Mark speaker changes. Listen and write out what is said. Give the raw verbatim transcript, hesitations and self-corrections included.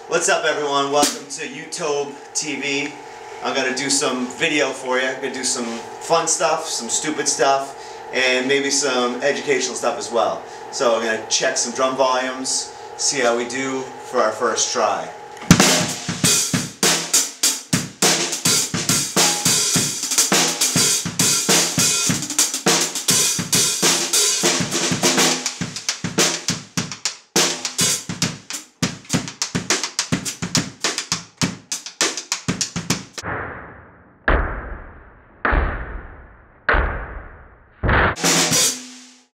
Speaker 1: What's up, everyone? Welcome to YouTube T V. I'm going to do some video for you. I'm going to do some fun stuff, some stupid stuff, and maybe some educational stuff as well. So I'm going to check some drum volumes, see how we do for our first try.